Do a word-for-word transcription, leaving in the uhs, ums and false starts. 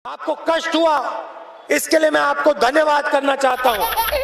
आपको कष्ट हुआ, इसके लिए मैं आपको धन्यवाद करना चाहता हूं।